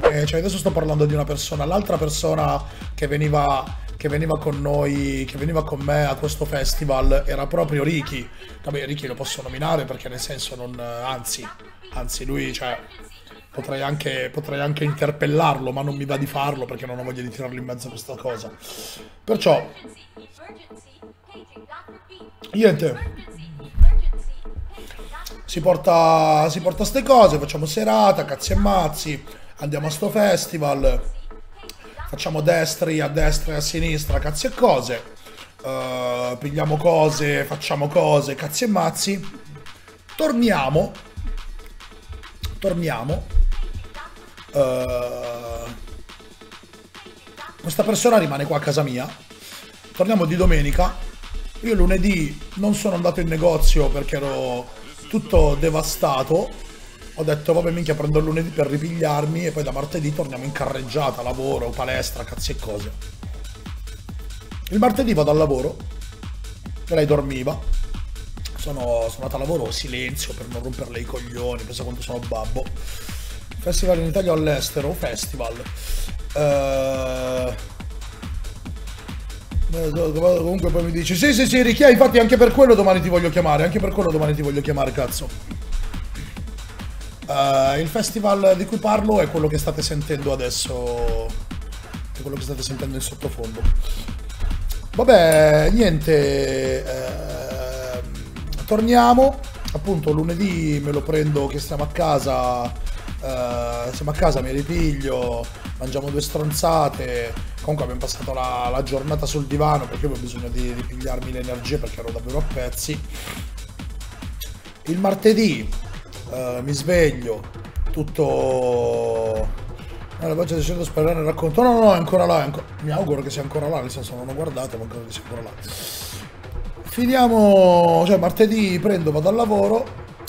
Cioè adesso sto parlando di una persona, l'altra persona che veniva con noi, che veniva con me a questo festival era proprio Ricky. Vabbè, Ricky lo posso nominare perché nel senso non, anzi lui, cioè, potrei anche interpellarlo, ma non mi va di farlo perché non ho voglia di tirarlo in mezzo a questa cosa. Perciò, niente, si porta ste cose, facciamo serata, cazzi e mazzi, andiamo a sto festival, facciamo destri a destra e a sinistra, cazzi e cose, pigliamo cose, facciamo cose, cazzi e mazzi, torniamo, questa persona rimane qua a casa mia, torniamo di domenica, io lunedì non sono andato in negozio perché ero tutto devastato, ho detto vabbè minchia prendo il lunedì per ripigliarmi e poi da martedì torniamo in carreggiata, lavoro, palestra, cazzi e cose. Il martedì vado al lavoro, e lei dormiva, sono andato a lavoro, silenzio per non romperle i coglioni, pensa quanto sono babbo. Festival in Italia o all'estero? Festival. Comunque poi mi dici sì Ricchia, infatti anche per quello domani ti voglio chiamare, cazzo. Il festival di cui parlo è quello che state sentendo adesso, è quello che state sentendo in sottofondo. Vabbè, niente, torniamo, appunto lunedì me lo prendo che siamo a casa, mi ripiglio, mangiamo due stronzate, comunque abbiamo passato la giornata sul divano perché avevo bisogno di ripigliarmi le energie perché ero davvero a pezzi. Il martedì mi sveglio, tutto... la voce dicendo sperare nel racconto. No, è ancora là, mi auguro che sia ancora là, nel senso non ho guardato, ma credo che sia ancora là. Finiamo, cioè martedì prendo, vado al lavoro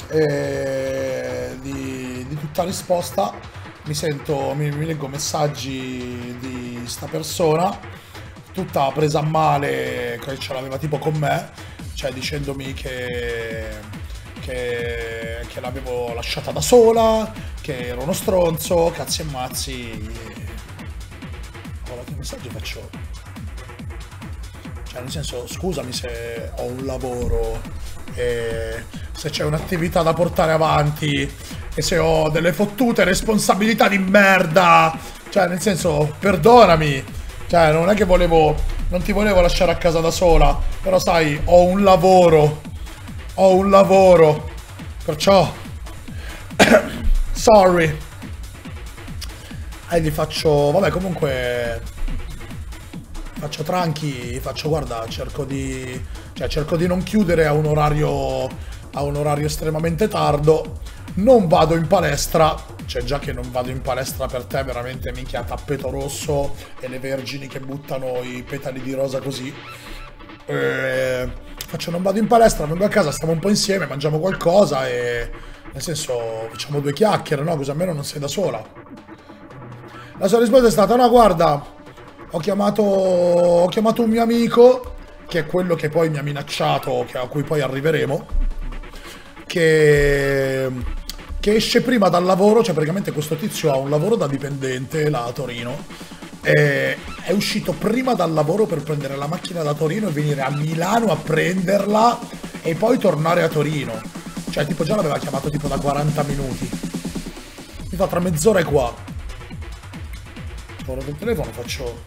e di tutta risposta mi leggo messaggi di sta persona, tutta presa a male, che ce l'aveva tipo con me, cioè dicendomi che l'avevo lasciata da sola, che ero uno stronzo, cazzi e mazzi. Ora che messaggio faccio? Cioè nel senso, scusami se ho un lavoro e se c'è un'attività da portare avanti e se ho delle fottute responsabilità di merda, cioè nel senso, perdonami, cioè non è che non ti volevo lasciare a casa da sola, però sai, ho un lavoro, perciò sorry. E gli faccio, vabbè, comunque faccio tranqui, guarda, cerco di non chiudere a un orario estremamente tardo, non vado in palestra, cioè già che non vado in palestra per te veramente minchia tappeto rosso e le vergini che buttano i petali di rosa così. Faccio non vado in palestra, vengo a casa, stiamo un po' insieme, mangiamo qualcosa e nel senso facciamo due chiacchiere, no? Così almeno non sei da sola. La sua risposta è stata no guarda, ho chiamato un mio amico che è quello che poi mi ha minacciato, a cui poi arriveremo, che esce prima dal lavoro, cioè praticamente questo tizio ha un lavoro da dipendente là a Torino. È uscito prima dal lavoro per prendere la macchina da Torino e venire a Milano a prenderla e poi tornare a Torino. Cioè tipo già l'aveva chiamato tipo da 40 minuti. Mi fa tra mezz'ora è qua. Guardo il telefono, faccio...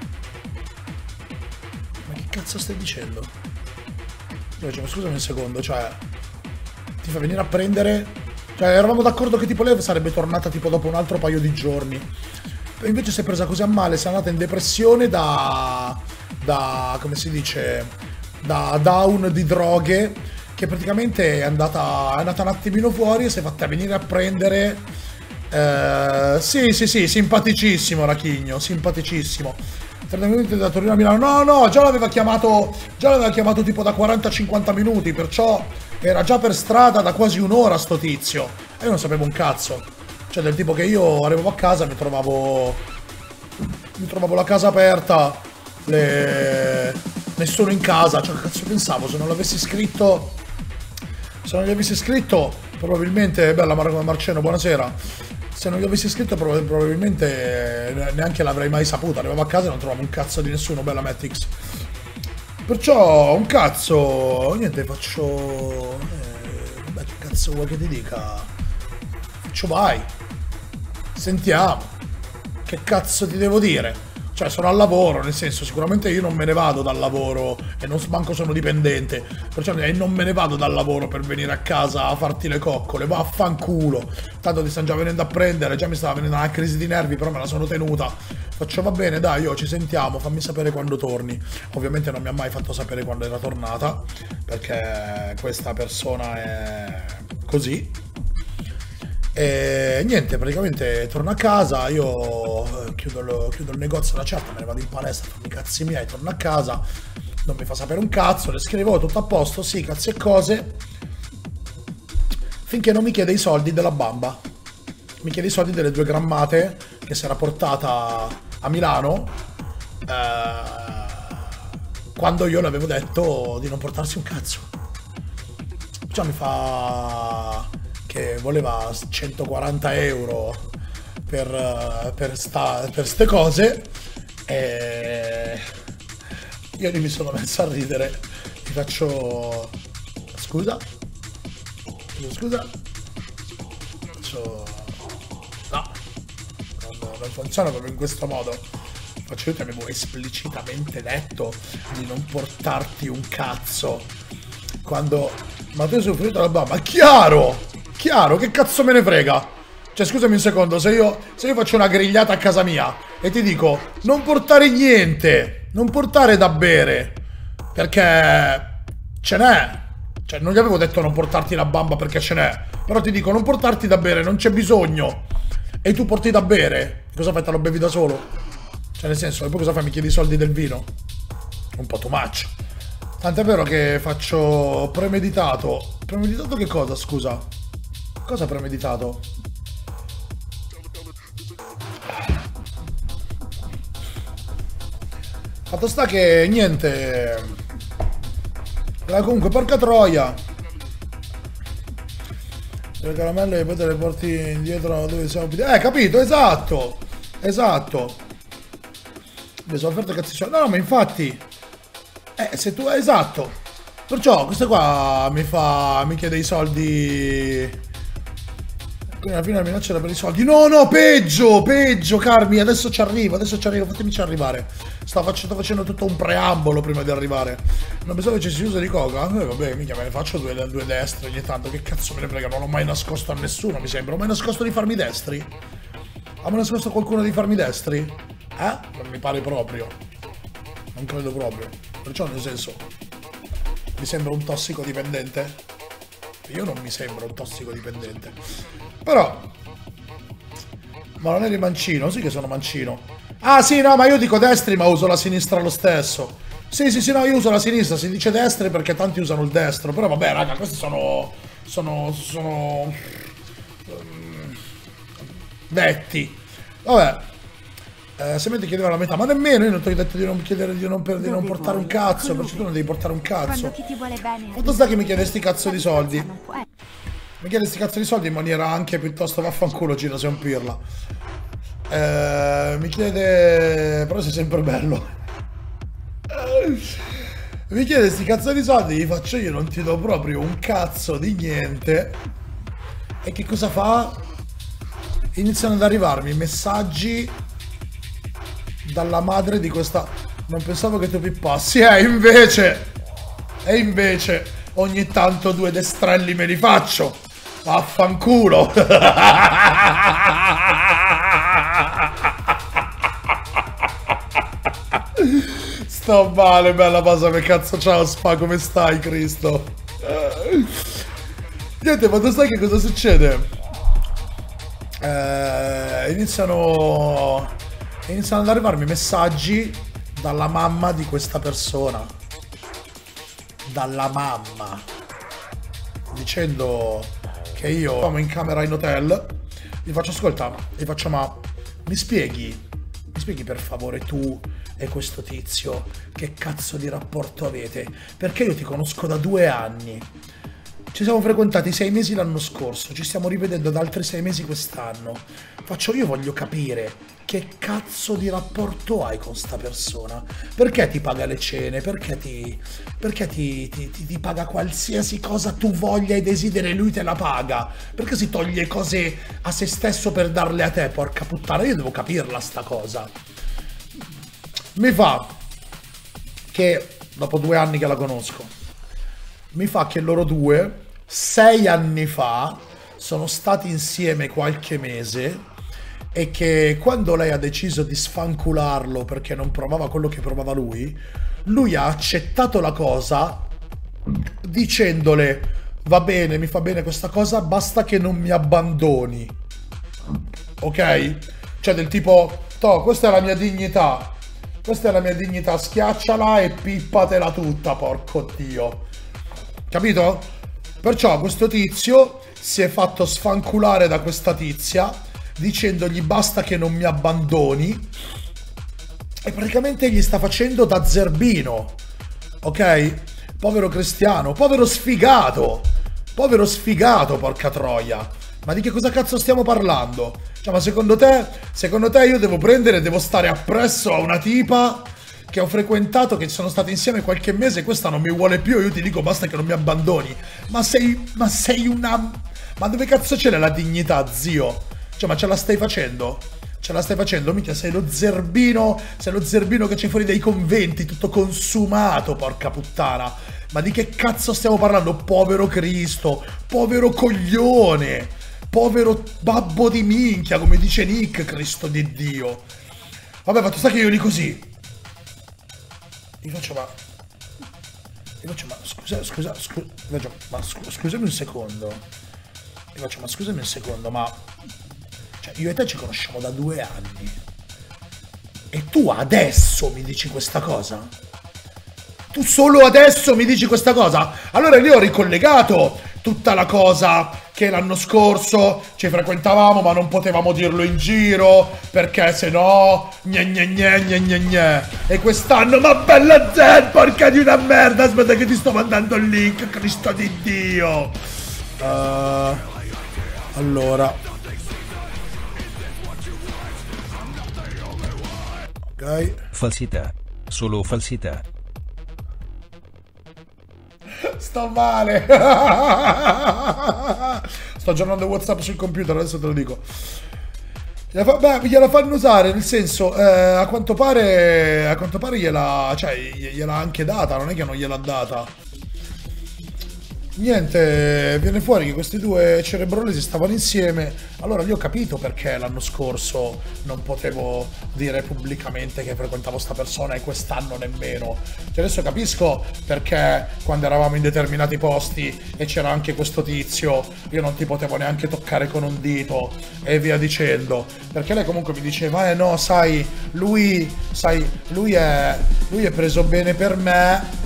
Ma che cazzo stai dicendo? Io dicevo scusami un secondo, cioè... Ti fa venire a prendere... Cioè eravamo d'accordo che tipo lei sarebbe tornata tipo dopo un altro paio di giorni. Invece si è presa così a male, si è andata in depressione da come si dice, da down di droghe, che praticamente è andata un attimino fuori e si è fatta venire a prendere. Sì, simpaticissimo Rachigno, simpaticissimo. 30 minuti da Torino a Milano. No, già l'aveva chiamato tipo da 40-50 minuti, perciò era già per strada da quasi un'ora sto tizio. E io non sapevo un cazzo. Cioè del tipo che io arrivavo a casa, mi trovavo la casa aperta, nessuno in casa, cioè cazzo pensavo, se non l'avessi scritto, probabilmente, bella Marceno, buonasera, Se non gli avessi scritto probabilmente neanche l'avrei mai saputo. Arrivavo a casa e non trovavo un cazzo di nessuno, bella Matrix. Perciò un cazzo, niente, faccio... Beh, che cazzo vuoi che ti dica? Faccio vai. Sentiamo. Che cazzo ti devo dire? Cioè, sono al lavoro, nel senso, sicuramente io non me ne vado dal lavoro e non manco sono dipendente, perciò non me ne vado dal lavoro per venire a casa a farti le coccole, vaffanculo. Tanto ti stanno già venendo a prendere, già mi stava venendo una crisi di nervi, però me la sono tenuta. Faccio va bene, dai, ci sentiamo, fammi sapere quando torni. Ovviamente non mi ha mai fatto sapere quando era tornata, perché questa persona è così. E niente, praticamente torno a casa, io chiudo il negozio una certa, me ne vado in palestra, fammi i cazzi miei, torno a casa, non mi fa sapere un cazzo, le scrivo tutto a posto, sì, cazzi e cose, finché non mi chiede i soldi della bamba, mi chiede i soldi delle 2 grammate che si era portata a Milano, quando io le avevo detto di non portarsi un cazzo. Cioè mi fa... che voleva 140 euro per ste cose e io mi sono messo a ridere, ti faccio scusa faccio no, non funziona proprio in questo modo, faccio io ti avevo esplicitamente detto di non portarti un cazzo quando ma tu hai soffrito la bamba, chiaro, che cazzo me ne frega? Cioè scusami un secondo, se io faccio una grigliata a casa mia e ti dico non portare niente, non portare da bere, perché ce n'è. Cioè non gli avevo detto non portarti la bamba perché ce n'è, però ti dico non portarti da bere, non c'è bisogno. E tu porti da bere, cosa fai, te lo bevi da solo? Cioè nel senso, e poi cosa fai, mi chiedi i soldi del vino? Un po' too much. Tant'è vero che faccio premeditato. Premeditato che cosa, scusa? Cosa premeditato? Fatto sta che niente. Comunque, porca troia. Le caramelle e poi te le porti indietro dove siamo. Capito, esatto. Esatto. Mi sono offerto cazzo. No, ma infatti. Se tu. Esatto. Perciò questo qua mi chiede i soldi. Quindi alla fine la minaccia era per i soldi. No, peggio, Carmi, adesso ci arrivo, fatemici arrivare. Sto facendo tutto un preambolo prima di arrivare. Non pensavo che ci si usa di coca? Vabbè, mica me ne faccio due destre ogni tanto, che cazzo me ne frega, non ho mai nascosto a nessuno, mi sembra. Ho mai nascosto di farmi destri? Ha mai nascosto a qualcuno di farmi destri? Non mi pare proprio. Non credo proprio. Perciò nel senso, mi sembra un tossicodipendente? Io non mi sembro un tossicodipendente. Però... Ma non eri mancino? Sì che sono mancino. Ah sì, no, ma io dico destri ma uso la sinistra lo stesso. Sì, no, io uso la sinistra, si dice destri perché tanti usano il destro. Però vabbè, raga, questi sono detti. Vabbè. Se mi chiedeva la metà, ma nemmeno io non ti ho detto di non chiedere di non portare un cazzo, perché tu non devi portare un cazzo. Quanto sta che mi chiede sti cazzo di soldi? Mi chiede sti cazzo di soldi in maniera anche piuttosto vaffanculo, Gino, sei un pirla. Mi chiede... però sei sempre bello. Mi chiede sti cazzo di soldi, gli faccio io non ti do proprio un cazzo di niente. E che cosa fa? Iniziano ad arrivarmi messaggi dalla madre di questa... Non pensavo che tu pippassi. E invece ogni tanto due destrelli me li faccio. Vaffanculo. Sto male, bella Pasa, che cazzo, ciao Spa, come stai, Cristo? Niente, ma tu sai che cosa succede? Iniziano ad arrivarmi messaggi dalla mamma di questa persona. Dalla mamma. Dicendo che io sono in camera in hotel. Gli faccio, ascolta, gli faccio, ma mi spieghi per favore tu e questo tizio che cazzo di rapporto avete? Perché io ti conosco da 2 anni. Ci siamo frequentati 6 mesi l'anno scorso, ci stiamo rivedendo da altri 6 mesi quest'anno. Io voglio capire che cazzo di rapporto hai con sta persona. Perché ti paga le cene? Perché ti paga qualsiasi cosa tu voglia e desideri e lui te la paga? Perché si toglie cose a se stesso per darle a te, porca puttana? Io devo capirla sta cosa. Mi fa che, dopo 2 anni che la conosco, mi fa che loro due 6 anni fa sono stati insieme qualche mese e che quando lei ha deciso di sfancularlo perché non provava quello che provava lui ha accettato la cosa dicendole: va bene, mi fa bene questa cosa, basta che non mi abbandoni. Ok? Cioè del tipo, questa è la mia dignità, schiacciala e pippatela tutta, porco Dio. Capito? Perciò questo tizio si è fatto sfanculare da questa tizia dicendogli basta che non mi abbandoni e praticamente gli sta facendo da zerbino. Ok? Povero Cristiano, povero sfigato, porca troia. Ma di che cosa cazzo stiamo parlando? Cioè, ma secondo te io devo stare appresso a una tipa che ho frequentato, che sono stati insieme qualche mese e questa non mi vuole più, io ti dico basta che non mi abbandoni? Ma sei una... Ma dove cazzo c'è la dignità, zio? Cioè, ma ce la stai facendo? Minchia, sei lo zerbino che c'è fuori dai conventi, tutto consumato, porca puttana. Ma di che cazzo stiamo parlando? Povero Cristo, povero coglione, povero babbo di minchia, come dice Nick, Cristo di Dio. Vabbè, ma tu sai che io lì così gli faccio, scusami un secondo. Scusami un secondo, ma cioè, io e te ci conosciamo da 2 anni e tu adesso mi dici questa cosa? Tu solo adesso mi dici questa cosa? Allora io ho ricollegato tutta la cosa che l'anno scorso ci frequentavamo ma non potevamo dirlo in giro perché sennò gne. E quest'anno, ma bella Zen, porca di una merda, aspetta che ti sto mandando il link, Cristo di Dio. Allora, ok, falsità, solo falsità. sto male. Sto aggiornando WhatsApp sul computer, adesso te lo dico. Gliela fanno usare, nel senso, a quanto pare gliela anche data, non è che non gliel'ha data. Niente, viene fuori che questi due cerebrolesi stavano insieme. Allora io ho capito perché l'anno scorso non potevo dire pubblicamente che frequentavo sta persona e quest'anno nemmeno. Cioè adesso capisco perché quando eravamo in determinati posti e c'era anche questo tizio io non ti potevo neanche toccare con un dito e via dicendo. Perché lei comunque mi diceva no, sai, lui è preso bene per me.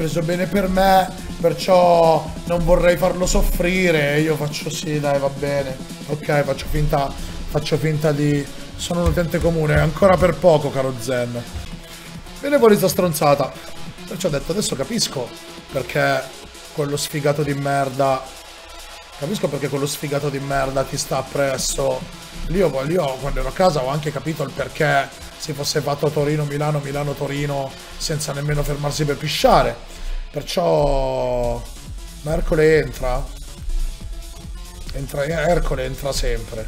Perciò non vorrei farlo soffrire. E io faccio sì, dai, va bene. Ok, faccio finta di... Sono un utente comune, ancora per poco, caro Zen. Viene fuori sta stronzata. Perciò ho detto, adesso capisco perché quello sfigato di merda... ti sta appresso. Io quando ero a casa ho anche capito il perché si fosse fatto Torino-Milano, Milano-Torino senza nemmeno fermarsi per pisciare. Perciò Ercole entra sempre.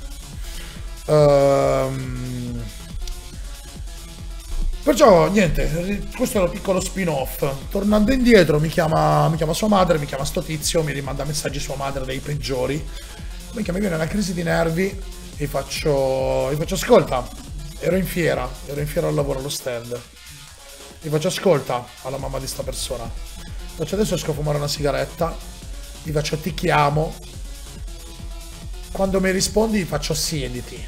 Perciò niente, questo è un piccolo spin-off. Tornando indietro mi chiama sua madre, mi chiama sto tizio, mi rimanda messaggi sua madre dei peggiori. Mi viene una crisi di nervi e gli faccio ascolta, ero in fiera al lavoro allo stand. Gli faccio ascolta alla mamma di sta persona. Adesso esco a fumare una sigaretta, gli faccio ti chiamo, quando mi rispondi gli faccio siediti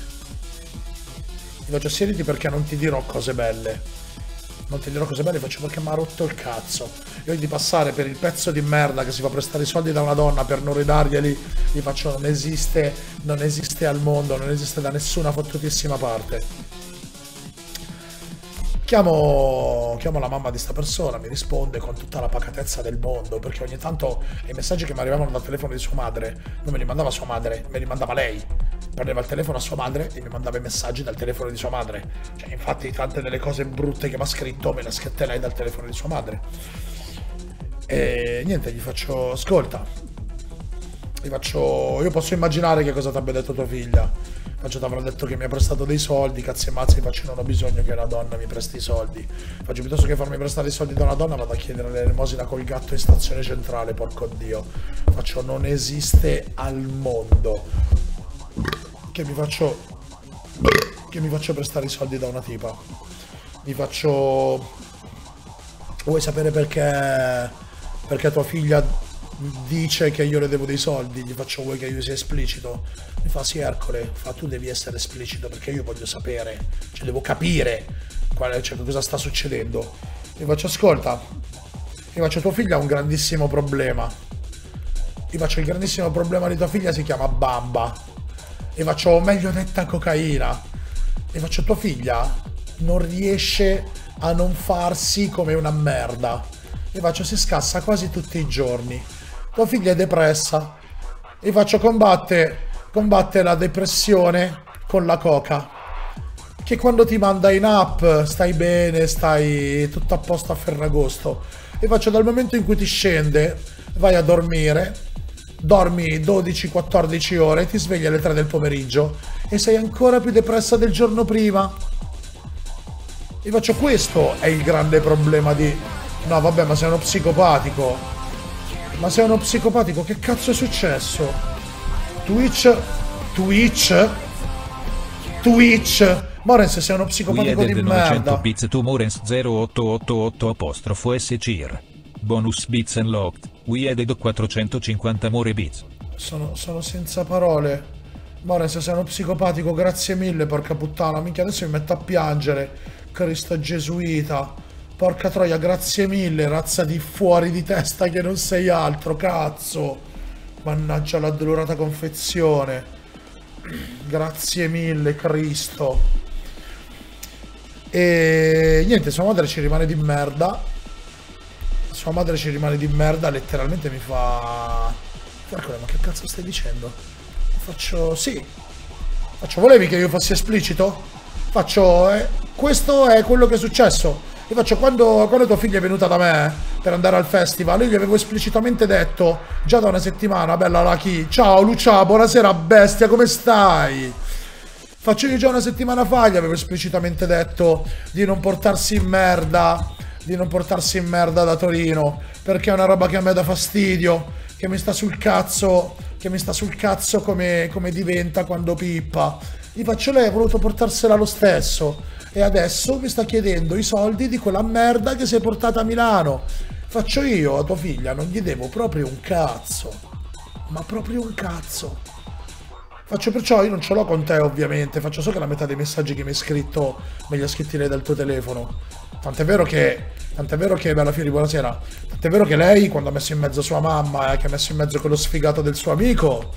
perché non ti dirò cose belle, faccio perché mi ha rotto il cazzo. Io di passare per il pezzo di merda che si fa prestare i soldi da una donna per non ridarglieli, gli faccio non esiste al mondo, non esiste da nessuna fottutissima parte. Chiamo la mamma di sta persona, mi risponde con tutta la pacatezza del mondo, perché ogni tanto i messaggi che mi arrivavano dal telefono di sua madre non me li mandava sua madre, me li mandava lei. Prendeva il telefono a sua madre e mi mandava i messaggi dal telefono di sua madre. Cioè, infatti tante delle cose brutte che mi ha scritto me le ha scritte lei dal telefono di sua madre. E niente, gli faccio, ascolta, io posso immaginare che cosa ti abbia detto tua figlia. Faccio, ti avrà detto che mi ha prestato dei soldi, cazzi e mazzi, faccio, non ho bisogno che una donna mi presti i soldi. Faccio, piuttosto che farmi prestare i soldi da una donna vado a chiedere l'elemosina col gatto in stazione centrale, porco dio. Faccio, non esiste al mondo che mi faccio prestare i soldi da una tipa. Mi faccio, vuoi sapere perché tua figlia dice che io le devo dei soldi? Gli faccio, vuoi che io sia esplicito? Mi fa, sì Ercole, fa, tu devi essere esplicito perché io voglio sapere, cioè devo capire cosa sta succedendo. Mi faccio, ascolta, mi faccio, tua figlia ha un grandissimo problema. Mi faccio, il grandissimo problema di tua figlia si chiama bamba. E faccio, o meglio detta cocaina. E faccio, tua figlia non riesce a non farsi come una merda. E faccio, si scassa quasi tutti i giorni. Tua figlia è depressa. E faccio, combatte la depressione con la coca. Che quando ti manda in app stai bene, stai tutto a posto a Ferragosto. E faccio, dal momento in cui ti scende, vai a dormire, dormi 12-14 ore, ti svegli alle 3 del pomeriggio e sei ancora più depressa del giorno prima. E faccio, questo è il grande problema di... No vabbè, ma sei uno psicopatico. Ma sei uno psicopatico, che cazzo è successo? Twitch? Morens, sei uno psicopatico di merda. 900 bits to Morens 0888 apostrofo SCR. Bonus bits unlocked. We added 450 more bits. Sono senza parole. Morens, sei uno psicopatico, grazie mille, porca puttana. Minchia, adesso mi metto a piangere. Cristo gesuita. Porca troia, grazie mille, razza di fuori di testa che non sei altro, cazzo. Mannaggia la dolorata confezione. Grazie mille, Cristo. E niente, sua madre ci rimane di merda. Sua madre ci rimane di merda, letteralmente mi fa... Ercole, ma che cazzo stai dicendo? Faccio... Sì. Faccio, volevi che io fossi esplicito? Faccio... questo è quello che è successo. Io faccio, quando tua figlia è venuta da me per andare al festival, io gli avevo esplicitamente detto, già da una settimana, bella Lucky, ciao Lucia, buonasera bestia, come stai? Faccio, io già una settimana fa gli avevo esplicitamente detto di non portarsi in merda, da Torino, perché è una roba che a me dà fastidio, che mi sta sul cazzo, come diventa quando pippa. Gli faccio, lei ha voluto portarsela lo stesso. E adesso mi sta chiedendo i soldi di quella merda che si è portata a Milano. Faccio, io a tua figlia non gli devo proprio un cazzo. Ma proprio un cazzo. Faccio, perciò io non ce l'ho con te ovviamente. Faccio, so che la metà dei messaggi che mi hai scritto me li ha scritti lei dal tuo telefono. Tant'è vero che bella Fiori, buonasera. Tant'è vero che lei, quando ha messo in mezzo sua mamma e che ha messo in mezzo quello sfigato del suo amico,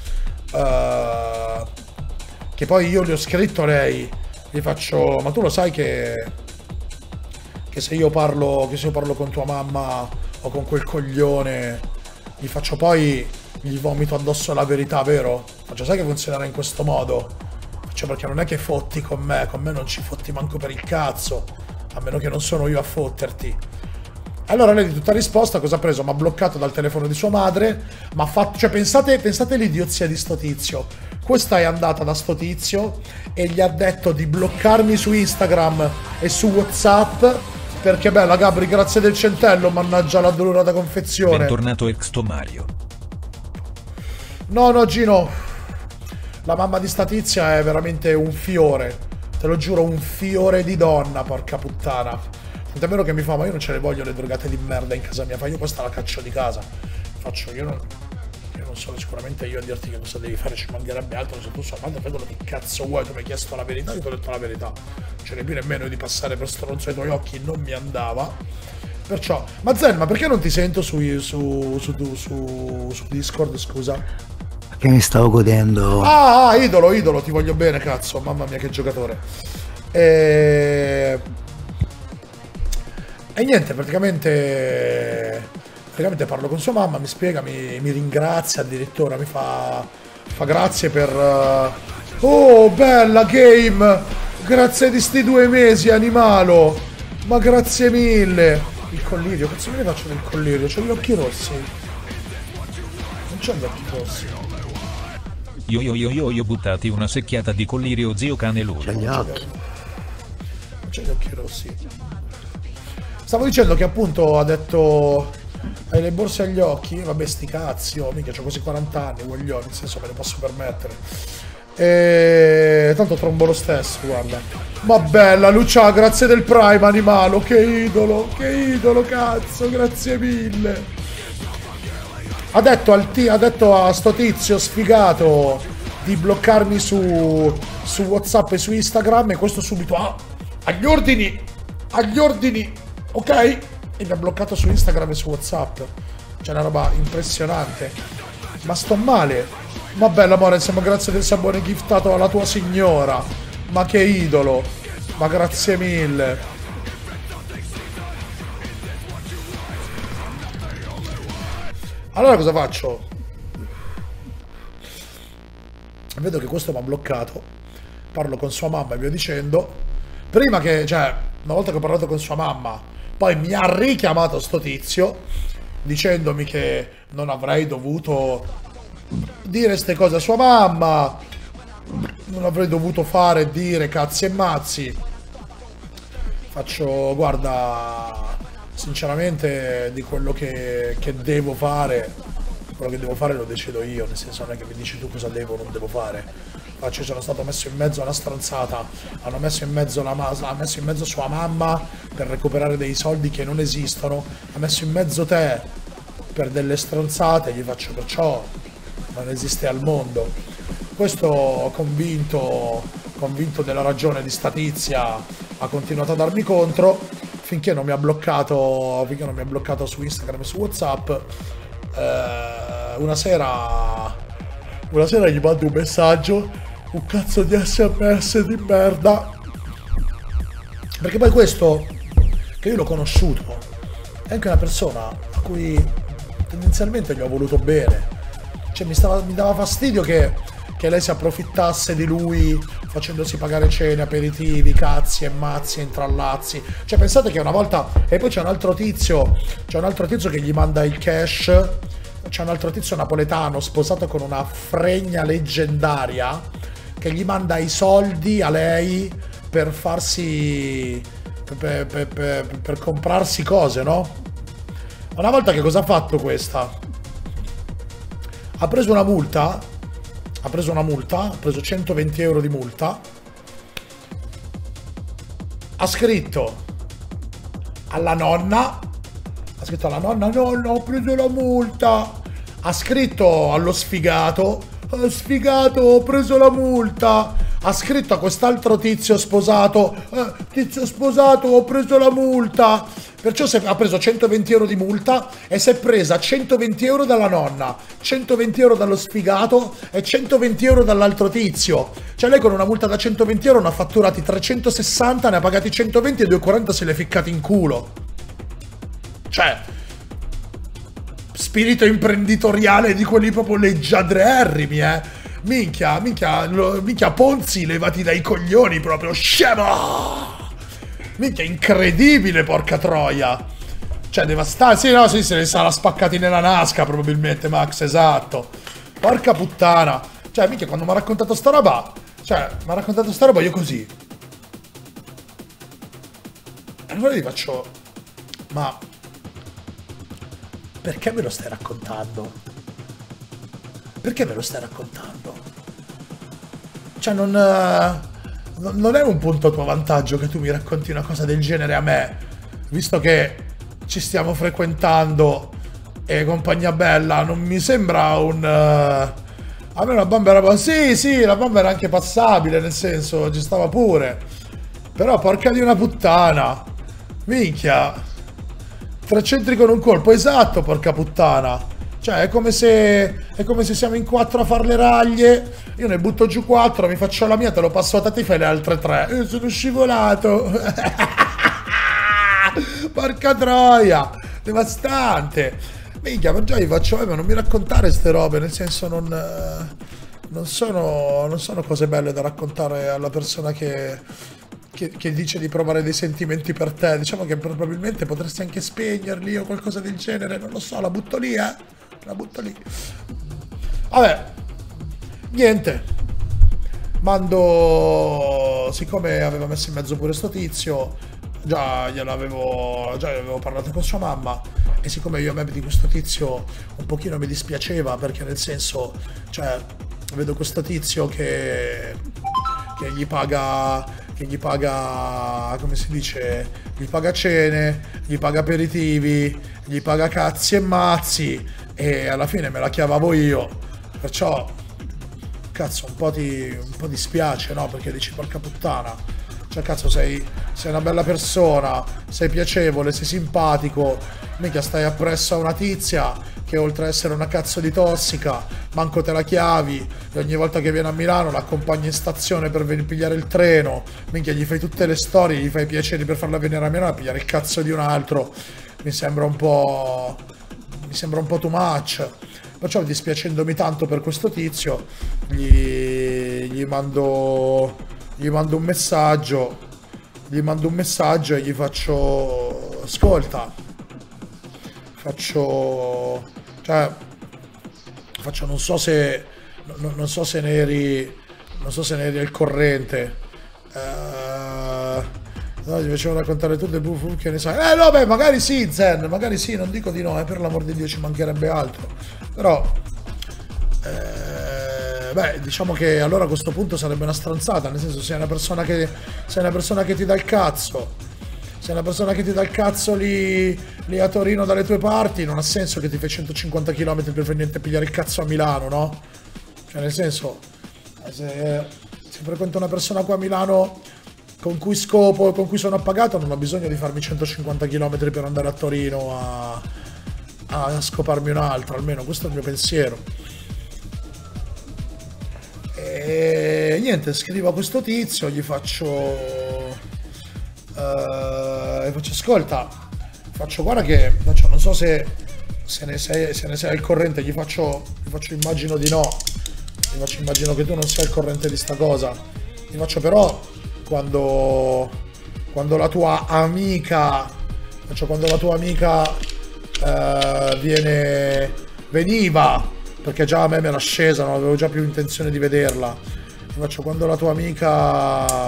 che poi io gli ho scritto a lei, gli faccio, ma tu lo sai che se io parlo con tua mamma o con quel coglione, gli faccio, poi gli vomito addosso la verità, vero? Faccio, sai che funzionerà in questo modo? Faccio, perché non è che fotti con me non ci fotti manco per il cazzo, a meno che non sono io a fotterti. Allora lei di tutta risposta cosa ha preso? Mi ha bloccato dal telefono di sua madre, ma ha fatto, cioè pensate l'idiozia di sto tizio. Questa è andata da sto tizio e gli ha detto di bloccarmi su Instagram e su WhatsApp perché bella Gabri, grazie del centello, mannaggia la dolorata confezione. Bentornato Exto Mario. No Gino, la mamma di sta tizia è veramente un fiore, te lo giuro, un fiore di donna, porca puttana. Tant'è vero che mi fa, ma io non ce le voglio le drogate di merda in casa mia, io questa la caccio di casa. Faccio, io non sono sicuramente io a dirti che cosa devi fare, ci mancherebbe altro, se tu sua madre fai quello che cazzo vuoi, tu mi hai chiesto la verità, io ti ho detto la verità. Cioè ne più nemmeno di passare per stronzo ai tuoi occhi non mi andava. Perciò, ma Zen, ma perché non ti sento su Discord, scusa? Che mi stavo godendo. Ah, idolo, ti voglio bene, cazzo, mamma mia che giocatore. E niente, praticamente parlo con sua mamma, mi spiega, mi ringrazia addirittura, mi fa grazie per... oh, bella game! Grazie di sti 2 mesi, animalo! Ma grazie mille! Il collirio, cazzo me ne faccio del collirio? C'ho gli occhi rossi. Non c'ho gli occhi rossi. Io buttati una secchiata di collirio zio cane lui. C'ha gli occhi. Non c'ho gli occhi rossi. Stavo dicendo che appunto ha detto... Hai le borse agli occhi? Vabbè, sti cazzi, oh, minchia, c'ho quasi 40 anni, coglioni, nel senso me le posso permettere. E... tanto trombo lo stesso, guarda. Ma bella, Lucia, grazie del Prime, animalo, che idolo, cazzo, grazie mille. Ha detto a sto tizio sfigato di bloccarmi su WhatsApp e su Instagram, e questo subito, agli ordini, ok? E mi ha bloccato su Instagram e su WhatsApp. C'è una roba impressionante. Ma sto male. Ma bella, amore, siamo grazie del sabone giftato alla tua signora. Ma che idolo. Ma grazie mille. Allora cosa faccio? Vedo che questo mi ha bloccato. Parlo con sua mamma e via dicendo. Prima che, cioè, una volta che ho parlato con sua mamma, poi mi ha richiamato sto tizio dicendomi che non avrei dovuto dire ste cose a sua mamma, non avrei dovuto dire cazzi e mazzi. Faccio, guarda, sinceramente di quello che devo fare, quello che devo fare lo decido io, nel senso non è che mi dici tu cosa devo o non devo fare. Ci sono stato messo in mezzo a una stronzata, hanno messo in mezzo ha messo in mezzo sua mamma per recuperare dei soldi che non esistono, ha messo in mezzo te per delle stronzate, gli faccio perciò non esiste al mondo. Questo convinto della ragione di sta tizia ha continuato a darmi contro finché non mi ha bloccato su Instagram e su WhatsApp. Una sera gli mando un messaggio, un cazzo di SMS di merda, perché poi questo, che io l'ho conosciuto, è anche una persona a cui tendenzialmente gli ho voluto bene, cioè mi dava fastidio che lei si approfittasse di lui facendosi pagare cene, aperitivi, cazzi e mazzi e intrallazzi. Cioè pensate che una volta, e poi c'è un altro tizio che gli manda il cash, c'è un altro tizio napoletano sposato con una fregna leggendaria che gli manda i soldi a lei per farsi per comprarsi cose, no? Una volta che cosa ha fatto questa? Ha preso una multa, ha preso 120 euro di multa, ha scritto alla nonna, nonna, ho preso la multa. Ha scritto allo sfigato, ho preso la multa. Ha scritto a quest'altro tizio sposato, ho preso la multa. Perciò ha preso 120 euro di multa e si è presa 120 euro dalla nonna, 120 euro dallo sfigato e 120 euro dall'altro tizio. Cioè lei con una multa da 120 euro ne ha fatturati 360, ne ha pagati 120 e 240 se li è ficcati in culo. Cioè, spirito imprenditoriale di quelli proprio leggiadrerrimi, Minchia, Ponzi levati dai coglioni proprio, scemo! Minchia, incredibile, porca troia! Cioè, devastante. Sì, no, sì, se ne sarà spaccati nella nasca probabilmente, Max, esatto. Porca puttana. Cioè, minchia, quando mi ha raccontato sta roba, io così. Allora gli faccio, ma perché me lo stai raccontando? Perché me lo stai raccontando? Cioè, non è un punto a tuo vantaggio che tu mi racconti una cosa del genere a me, visto che ci stiamo frequentando e compagnia bella. Non mi sembra un... a me la bamba era... Sì, la bamba era anche passabile, nel senso, ci stava pure. Però porca di una puttana. Minchia. 3 centri con un colpo, esatto, porca puttana. Cioè, è come se siamo in 4 a fare le raglie. Io ne butto giù 4, mi faccio la mia, te lo passo a te, ti fai le altre 3. Io sono scivolato. Porca troia, devastante. Minchia, ma già gli faccio, ma non mi raccontare ste robe, nel senso non sono cose belle da raccontare alla persona che dice di provare dei sentimenti per te. Diciamo che probabilmente potresti anche spegnerli o qualcosa del genere, non lo so, la butto lì, la butto lì. Vabbè, niente, mando, siccome aveva messo in mezzo pure sto tizio, già gliel'avevo parlato con sua mamma, e siccome io a me di questo tizio un pochino mi dispiaceva, perché nel senso, cioè, vedo questo tizio che gli paga, come si dice, gli paga cene, gli paga aperitivi, gli paga cazzi e mazzi, e alla fine me la chiavavo io, perciò cazzo un po' ti spiace, no? Perché dici porca puttana, cioè cazzo sei una bella persona, sei piacevole, sei simpatico, mica stai appresso a una tizia che oltre a essere una cazzo di tossica manco te la chiavi, e ogni volta che viene a Milano l'accompagni in stazione per venire a pigliare il treno, minchia gli fai tutte le storie, gli fai piacere per farla venire a Milano a pigliare il cazzo di un altro, mi sembra un po' too much. Perciò, dispiacendomi tanto per questo tizio, gli mando un messaggio, e gli faccio, ascolta, non so se ne eri al corrente, no, ti facevo raccontare tutto il buff che ne sai. No, beh, magari sì, Zen, magari sì, non dico di no, per l'amor di Dio, ci mancherebbe altro. Però, beh, diciamo che allora a questo punto sarebbe una stronzata, nel senso, sei una persona che ti dà il cazzo, lì a Torino dalle tue parti, non ha senso che ti fai 150 km per venire a pigliare il cazzo a Milano, no? Cioè, nel senso, se frequento una persona qua a Milano con cui scopo, con cui sono appagato, non ho bisogno di farmi 150 km per andare a Torino a scoparmi un altro, almeno questo è il mio pensiero. E niente, scrivo a questo tizio, gli faccio ascolta, guarda che non so se ne sei al corrente, gli faccio immagino di no, immagino che tu non sia al corrente di sta cosa, gli faccio però quando la tua amica veniva, perché già a me era scesa, non avevo già più intenzione di vederla, gli faccio quando la tua amica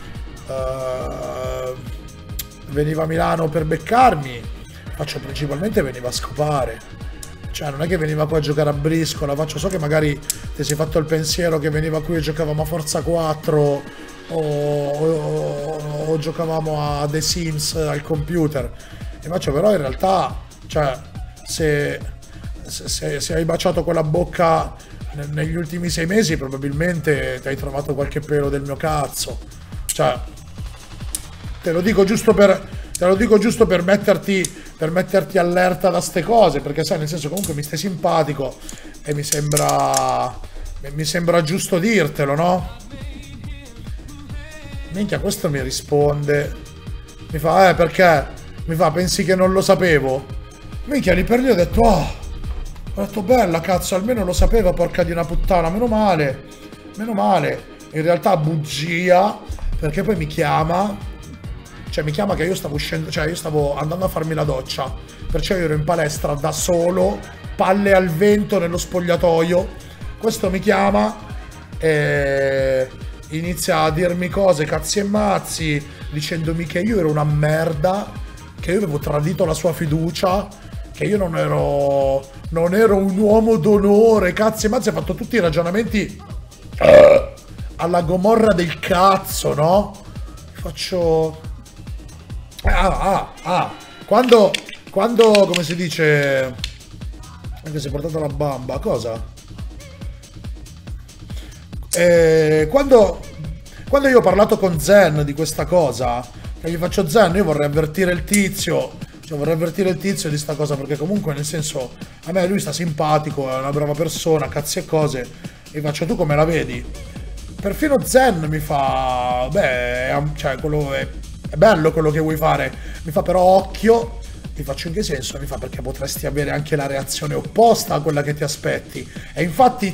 veniva a Milano per beccarmi, faccio principalmente veniva a scopare, cioè non è che veniva qua a giocare a briscola, so che magari ti sei fatto il pensiero che veniva qui e giocavamo a Forza 4 o giocavamo a The Sims al computer, e faccio però in realtà, cioè se hai baciato quella bocca negli ultimi 6 mesi probabilmente ti hai trovato qualche pelo del mio cazzo, cioè te lo dico giusto per metterti allerta da ste cose, perché sai, nel senso, comunque mi stai simpatico e mi sembra giusto dirtelo, no? Minchia, questo mi risponde, mi fa perché? Mi fa, pensi che non lo sapevo? Minchia, lì per lì ho detto bella cazzo, almeno lo sapeva, porca di una puttana, meno male, in realtà bugia, perché poi mi chiama che io stavo uscendo, cioè io stavo andando a farmi la doccia, perciò io ero in palestra da solo, palle al vento nello spogliatoio, questo mi chiama e inizia a dirmi cose, cazzi e mazzi, dicendomi che io ero una merda, che io avevo tradito la sua fiducia, che io non ero un uomo d'onore, cazzi e mazzi, ha fatto tutti i ragionamenti alla Gomorra del cazzo, no? Faccio... Quando, come si dice, anche se portato la bamba, cosa? Quando io ho parlato con Zen di questa cosa, e gli faccio, Zen, io vorrei avvertire il tizio, di sta cosa, perché comunque, nel senso, a me lui sta simpatico, è una brava persona, cazzi e cose, e faccio, tu come la vedi? Perfino Zen mi fa, beh, cioè quello è è bello quello che vuoi fare. Mi fa però occhio. Ti faccio in che senso? Mi fa perché potresti avere anche la reazione opposta a quella che ti aspetti. E infatti,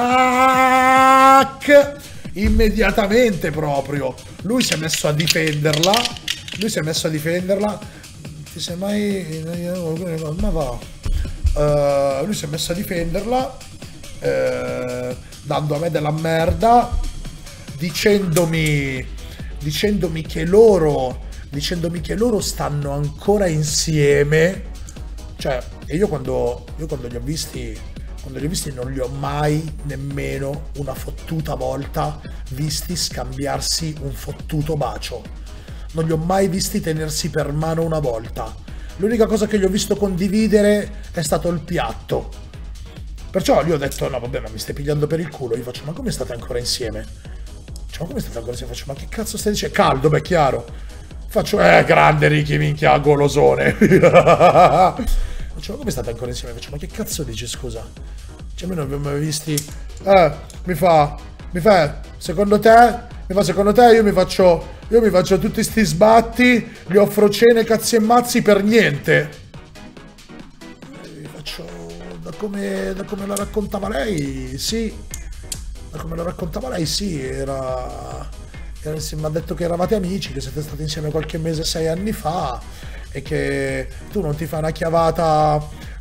tac, immediatamente proprio. Lui si è messo a difenderla. Lui si è messo a difenderla. Ti sei mai... Ma va. Lui si è messo a difenderla. Dando a me della merda. Dicendomi che loro stanno ancora insieme, cioè, e io quando li ho visti non li ho mai nemmeno una fottuta volta visti scambiarsi un fottuto bacio, non li ho mai visti tenersi per mano una volta, l'unica cosa che gli ho visto condividere è stato il piatto, perciò gli ho detto no vabbè ma mi stai pigliando per il culo, gli faccio ma come state ancora insieme? Ma come state ancora insieme? Faccio, ma che cazzo stai dicendo? Caldo, beh, chiaro. Faccio, grande Ricky, minchia, golosone. Faccio, ma come state ancora insieme? Faccio, ma che cazzo dici, scusa? Cioè, noi non abbiamo mai visti... mi fa, secondo te? Secondo te io mi faccio tutti sti sbatti, gli offro cene, cazzi e mazzi per niente. Mi faccio, da come la raccontava lei, sì. Come lo raccontava lei, sì, mi ha detto che eravate amici, che siete stati insieme qualche mese 6 anni fa e che tu non ti fai una chiavata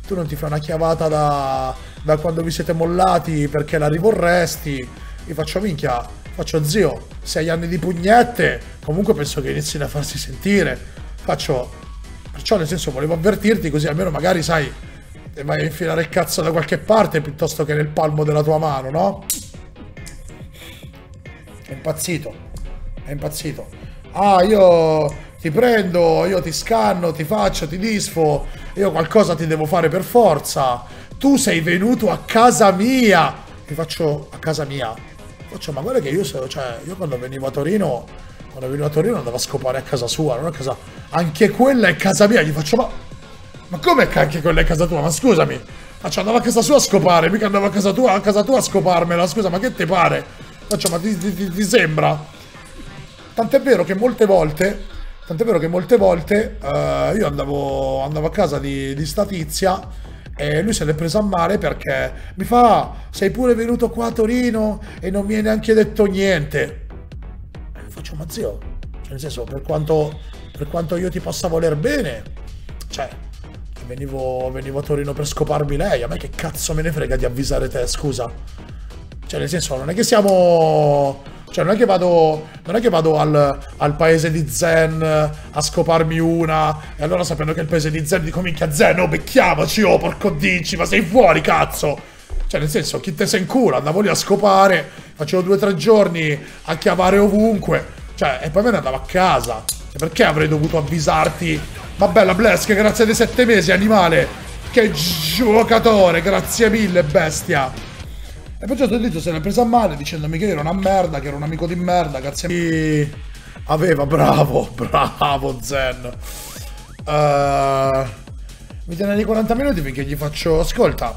da quando vi siete mollati perché la rivorresti. Io faccio minchia, faccio zio, 6 anni di pugnette, comunque penso che inizino a farsi sentire. Faccio, perciò nel senso volevo avvertirti così almeno magari sai, vai a infilare il cazzo da qualche parte piuttosto che nel palmo della tua mano, no? È impazzito. Ah, io ti prendo, io ti scanno, ti faccio, ti disfo, io qualcosa ti devo fare per forza. Tu sei venuto a casa mia. Ti faccio, a casa mia? Faccio, ma guarda che io quando venivo a Torino andavo a scopare a casa sua, non a casa... Anche quella è casa mia. Gli faccio, ma come che anche quella è casa tua? Ma scusami. Faccio, andavo a casa sua a scopare, mica andavo a casa tua a scoparmela. Scusa, ma che ti pare? Faccio, ma ti sembra? Tant'è vero che molte volte io andavo a casa di sta tizia e lui se l'è presa a male perché mi fa, sei pure venuto qua a Torino e non mi hai neanche detto niente. Faccio, ma zio, cioè, nel senso, per quanto io ti possa voler bene, cioè, venivo a Torino per scoparmi lei, a me che cazzo me ne frega di avvisare te, scusa? Cioè, nel senso, non è che siamo... Cioè, non è che vado al paese di Zen a scoparmi una e allora sapendo che è il paese di Zen dico, minchia Zen, oh, becchiamoci, oh, porco dici, ma sei fuori, cazzo! Cioè, nel senso, chi te se in culo, andavo lì a scopare, facevo 2 o 3 giorni a chiavare ovunque, cioè, e poi me ne andavo a casa. Cioè, perché avrei dovuto avvisarti? Ma bella Blesk, grazie dei 7 mesi, animale! Che giocatore, grazie mille, bestia! E poi il tizio se l'è presa a male dicendomi che io ero una merda, che ero un amico di merda, grazie aveva, bravo Zen. Mi tiene di 40 minuti finché gli faccio, ascolta,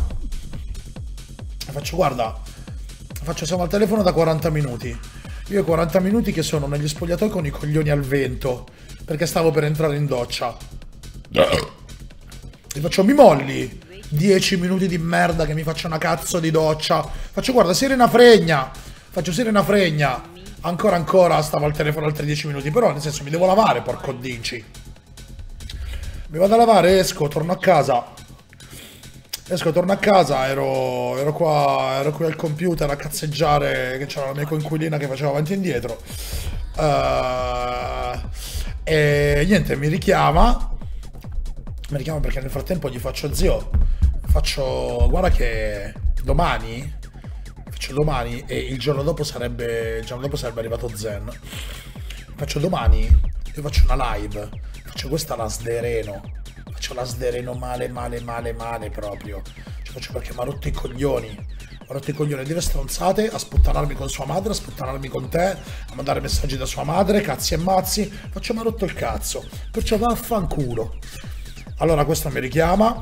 guarda, siamo al telefono da 40 minuti. Io 40 minuti che sono negli spogliatoi con i coglioni al vento, perché stavo per entrare in doccia. Gli faccio, mi molli? 10 minuti di merda che mi faccio una cazzo di doccia. Faccio, guarda, sirena fregna. Ancora stavo al telefono altri 10 minuti. Però nel senso mi devo lavare, porco dici. Mi vado a lavare, esco, torno a casa. Ero qui al computer a cazzeggiare, che c'era la mia coinquilina che faceva avanti e indietro. E niente, mi richiama perché nel frattempo gli faccio, zio, guarda che domani e il giorno dopo sarebbe arrivato Zen. Faccio, domani io faccio una live, faccio questa la sdereno, male proprio, faccio perché mi ha rotto i coglioni, dire stronzate, a sputtanarmi con sua madre, a sputtanarmi con te, a mandare messaggi da sua madre, cazzi e mazzi, faccio, mi ha rotto il cazzo, perciò vaffanculo. Allora questo mi richiama,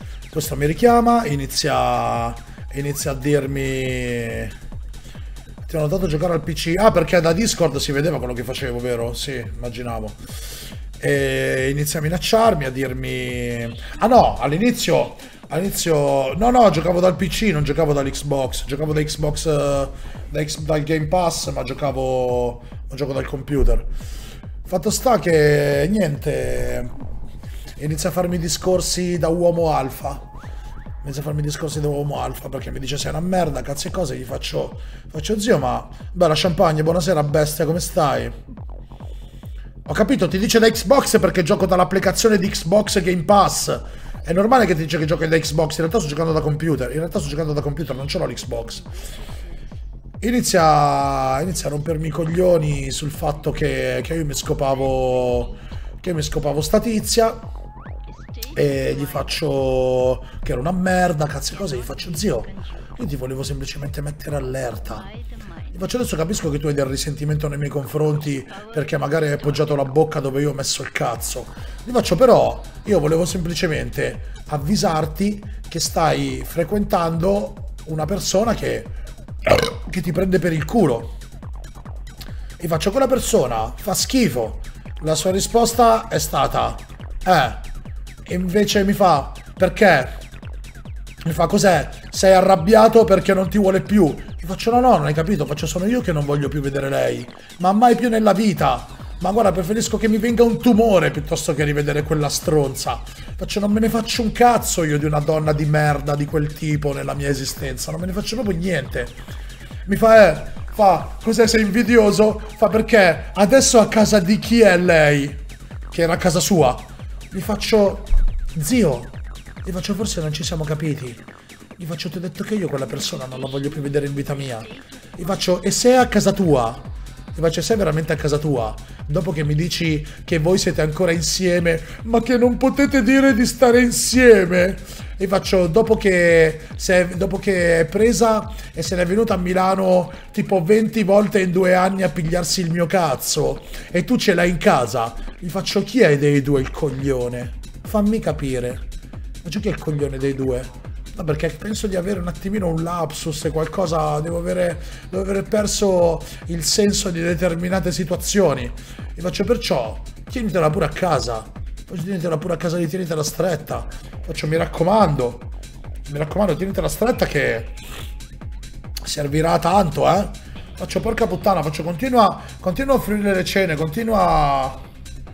inizia a dirmi Ti hanno dato a giocare al PC? Ah, perché da Discord si vedeva quello che facevo, vero? Sì, immaginavo. E inizia a minacciarmi, a dirmi... Ah no, all'inizio... No, giocavo dal PC, non giocavo dall'Xbox. Giocavo da Xbox... dal Game Pass, ma gioco dal computer. Fatto sta che... Niente... Inizia a farmi discorsi da uomo alfa. Perché mi dice sei una merda, cazzo e cose. Gli faccio zio, ma bella champagne, buonasera bestia, come stai? Ho capito, ti dice da Xbox perché gioco dall'applicazione di Xbox Game Pass. È normale che ti dice che giochi da Xbox, in realtà sto giocando da computer. Non ce l'ho l'Xbox. Inizia a rompermi i coglioni sul fatto che io mi scopavo sta tizia. E gli faccio che era una merda, cazzo e cose. Gli faccio zio, io ti volevo semplicemente mettere allerta. Gli faccio adesso capisco che tu hai del risentimento nei miei confronti perché magari hai appoggiato la bocca dove io ho messo il cazzo. Gli faccio però io volevo semplicemente avvisarti che stai frequentando una persona che ti prende per il culo. Gli faccio quella persona fa schifo. La sua risposta è stata e invece mi fa perché? Mi fa cos'è? Sei arrabbiato perché non ti vuole più? Gli faccio no, non hai capito, sono io che non voglio più vedere lei, ma mai più nella vita. Ma guarda, preferisco che mi venga un tumore piuttosto che rivedere quella stronza. Faccio non me ne faccio un cazzo io di una donna di merda di quel tipo nella mia esistenza, non me ne faccio proprio niente. Mi fa cos'è, sei invidioso? Fa perché adesso a casa di chi è lei? Che era a casa sua. Gli faccio zio, gli faccio forse non ci siamo capiti. Gli faccio ti ho detto che io quella persona non la voglio più vedere in vita mia. Gli faccio e se è a casa tua? Gli faccio sei veramente a casa tua? Dopo che mi dici che voi siete ancora insieme, ma che non potete dire di stare insieme. Gli faccio dopo che è presa e se n'è venuta a Milano tipo 20 volte in 2 anni a pigliarsi il mio cazzo e tu ce l'hai in casa. Gli faccio chi è dei due il coglione? Fammi capire. Faccio chi è il coglione dei due? No, perché penso di avere un attimino un lapsus e qualcosa, devo avere perso il senso di determinate situazioni. Gli faccio perciò, tienitela pure a casa. Tienitela pure a casa, tienitela stretta. Faccio, mi raccomando, tienitela stretta che servirà tanto, eh. Faccio porca puttana, faccio continua a offrire le cene, continua.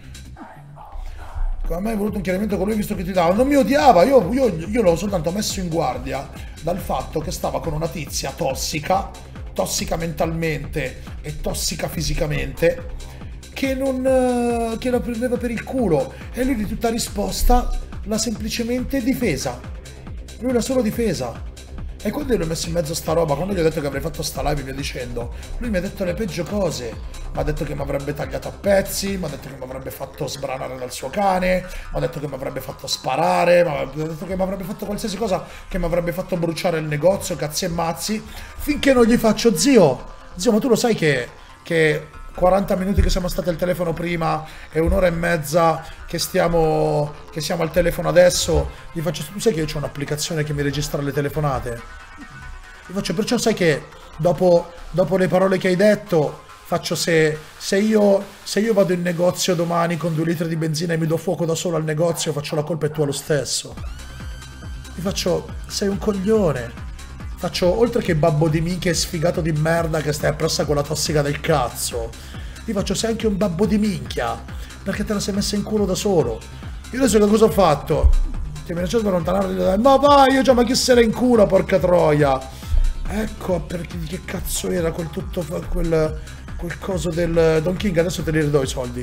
A me è voluto un chiarimento con lui visto che ti dava. Non mi odiava, io l'ho soltanto messo in guardia dal fatto che stava con una tizia tossica mentalmente e tossica fisicamente, che la prendeva per il culo e lui di tutta risposta l'ha semplicemente difesa. Lui l'ha solo difesa. E quando io l'ho messo in mezzo a sta roba, quando gli ho detto che avrei fatto sta live e via dicendo, lui mi ha detto le peggio cose. Mi ha detto che mi avrebbe tagliato a pezzi, mi ha detto che mi avrebbe fatto sbranare dal suo cane, mi ha detto che mi avrebbe fatto sparare, mi ha detto che mi avrebbe fatto qualsiasi cosa, che mi avrebbe fatto bruciare il negozio, cazzi e mazzi, finché non gli faccio zio, ma tu lo sai che 40 minuti che siamo stati al telefono prima e 1 ora e mezza che siamo al telefono adesso, gli faccio, tu sai che io ho un'applicazione che mi registra le telefonate? Gli faccio, perciò sai che dopo le parole che hai detto, faccio se io vado in negozio domani con 2 litri di benzina e mi do fuoco da solo al negozio, faccio la colpa è tua lo stesso. Gli faccio, sei un coglione. Faccio, oltre che babbo di minchia e sfigato di merda che stai appresso a quella tossica del cazzo, gli faccio, sei anche un babbo di minchia, perché te la sei messa in culo da solo. Io adesso che cosa ho fatto? Ti mi lasciato per allontanare, ma vai, io già, ma chi se l'è in culo, porca troia. Ecco, perché di che cazzo era quel tutto, quel coso del Don King, adesso te li ridò i soldi.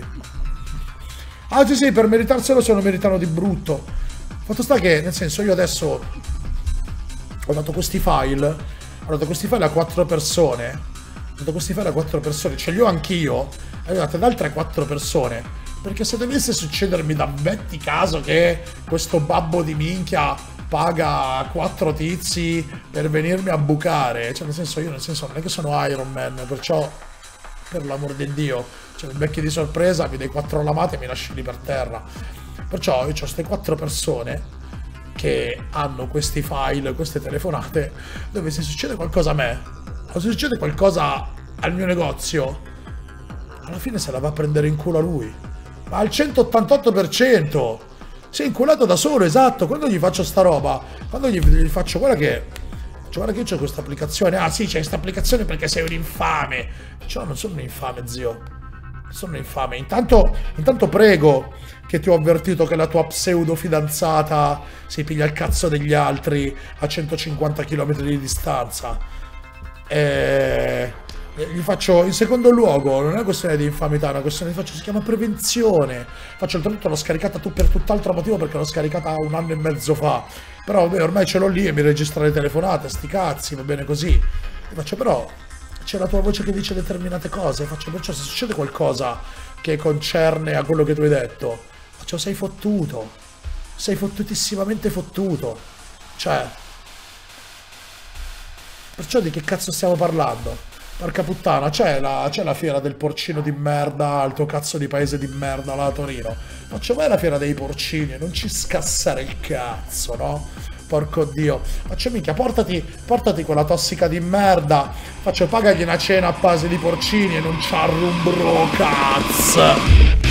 Ah sì, per meritarselo se lo meritano di brutto. Fatto sta che, nel senso, io adesso ho dato questi file a 4 persone. Ce li ho anch'io. E li ho dati ad altre 4 persone. Perché se dovesse succedermi da metti caso che questo babbo di minchia paga 4 tizi per venirmi a bucare. Cioè, nel senso, non è che sono Iron Man, perciò, per l'amor di Dio, cioè, mi becchi di sorpresa, mi dai 4 lamate e mi lasci lì per terra. Perciò io ho queste 4 persone che hanno questi file, queste telefonate, dove se succede qualcosa a me, se succede qualcosa al mio negozio, alla fine se la va a prendere in culo a lui. Ma al 188%! Si è inculato da solo, esatto. Quando gli faccio sta roba, quando gli faccio, guarda che io c'ho questa applicazione. Ah sì, c'è questa applicazione perché sei un infame. Cioè, non sono un infame, zio. Non sono un infame. Intanto prego, che ti ho avvertito che la tua pseudo fidanzata si piglia il cazzo degli altri a 150 km di distanza. Gli faccio, in secondo luogo, non è una questione di infamità, è una questione di si chiama prevenzione. Faccio, oltretutto l'ho scaricata tu per tutt'altro motivo, perché l'ho scaricata 1 anno e mezzo fa. Però vabbè, ormai ce l'ho lì e mi registra le telefonate, sti cazzi, va bene così. E faccio, però c'è la tua voce che dice determinate cose. Faccio, perciò se succede qualcosa che concerne a quello che tu hai detto, faccio, sei fottuto. Sei fottutissimamente fottuto. Cioè, perciò di che cazzo stiamo parlando? Porca puttana, c'è la fiera del porcino di merda al tuo cazzo di paese di merda là a Torino. Faccio, vai alla fiera dei porcini e non ci scassare il cazzo, no? Porco dio. Faccio, minchia, portati quella tossica di merda. Faccio, pagagli una cena a base di porcini e non c'arrumbro cazzo.